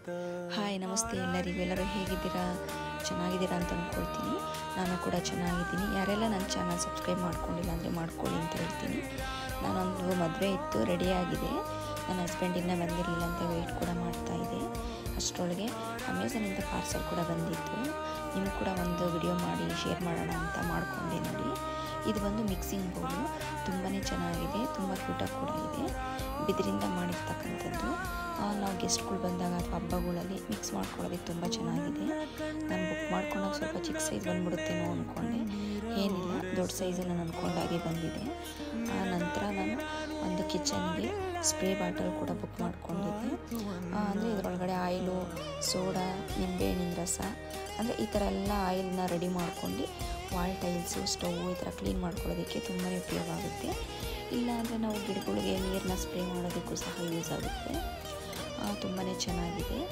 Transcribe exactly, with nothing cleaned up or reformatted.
Hi ನಮಸ್ತೆ ಎಲ್ಲರಿಗೂ. ಎಲ್ಲರೂ ಹೇಗಿದ್ದೀರಾ? ಚೆನ್ನಾಗಿದ್ದೀರಾ ಅಂತ ಅಂದ್ಕೊಳ್ತೀನಿ. ನಾನು ಕೂಡ ಚೆನ್ನಾಗಿದ್ದೀನಿ. ಯಾರೆಲ್ಲ ನನ್ನ ಚಾನಲ್ ಸಬ್ಸ್ಕ್ರೈಬ್ ಮಾಡ್ಕೊಂಡಿಲ್ಲ ಅಂದರೆ ಮಾಡ್ಕೊಳ್ಳಿ ಅಂತ ಹೇಳ್ತೀನಿ. ನಾನೊಂದು ಮದುವೆ ಇತ್ತು, ರೆಡಿಯಾಗಿದೆ. ನನ್ನ ಹಸ್ಬೆಂಡ್ ಇನ್ನೂ ಬಂದಿರಲಿಲ್ಲ ಅಂತ ವೆಯ್ಟ್ ಕೂಡ ಮಾಡ್ತಾಯಿದ್ದೆ. ಅಷ್ಟರೊಳಗೆ ಅಮೆಝಾನಿಂದ ಪಾರ್ಸಲ್ ಕೂಡ ಬಂದಿತ್ತು. ನಿಮ್ಗೆ ಕೂಡ ಒಂದು ವಿಡಿಯೋ ಮಾಡಿ ಶೇರ್ ಮಾಡೋಣ ಅಂತ ಮಾಡಿಕೊಂಡೆ. ನೋಡಿ, ಇದು ಬಂದು ಮಿಕ್ಸಿಂಗ್ ಬೌಲು. ತುಂಬಾ ಚೆನ್ನಾಗಿದೆ, ತುಂಬ ಕ್ಯೂಟಾಗಿ ಕೂಡ ಇದೆ. ಬಿದಿರಿಂದ ಮಾಡಿರ್ತಕ್ಕಂಥದ್ದು. ನಾವು ಗೆಸ್ಟ್ಗಳು ಬಂದಾಗ ಅಥವಾ ಹಬ್ಬಗಳಲ್ಲಿ ಮಿಕ್ಸ್ ಮಾಡ್ಕೊಳ್ಳೋದಕ್ಕೆ ತುಂಬ ಚೆನ್ನಾಗಿದೆ. ನಾನು ಬುಕ್ ಮಾಡ್ಕೊಂಡಾಗ ಸ್ವಲ್ಪ ಚಿಕ್ಕ ಸೈಜ್ ಬಂದುಬಿಡುತ್ತೇನೋ ಅಂದ್ಕೊಂಡೆ. ಏನಿಲ್ಲ, ದೊಡ್ಡ ಸೈಜನ್ನು ನಾನು ಅಂದ್ಕೊಂಡಾಗೆ ಬಂದಿದೆ. ಆ ನಂತರ ನಾನು ಒಂದು ಕಿಚನ್ಗೆ ಸ್ಪ್ರೇ ಬಾಟಲ್ ಕೂಡ ಬುಕ್ ಮಾಡ್ಕೊಂಡಿದ್ದೆ. ಅಂದರೆ ಇದರೊಳಗಡೆ ಆಯಿಲು, ಸೋಡಾ, ನಿಂಬೆಹಣ್ಣಿನ ರಸ, ಅಂದರೆ ಈ ಥರ ಎಲ್ಲ ಆಯಿಲ್ನ ರೆಡಿ ಮಾಡ್ಕೊಂಡು ವಾಲ್ ಟೈಲ್ಸು, ಸ್ಟವ್ ಈ ಥರ ಕ್ಲೀನ್ ಮಾಡ್ಕೊಳ್ಳೋದಕ್ಕೆ ತುಂಬಾ ಉಪಯೋಗ ಆಗುತ್ತೆ. ಇಲ್ಲಾಂದರೆ ನಾವು ಗಿಡಗಳಿಗೆ ನೀರನ್ನ ಸ್ಪ್ರೇ ಮಾಡೋದಕ್ಕೂ ಸಹ ಯೂಸ್ ಆಗುತ್ತೆ. ತುಂಬಾ ಚೆನ್ನಾಗಿದೆ.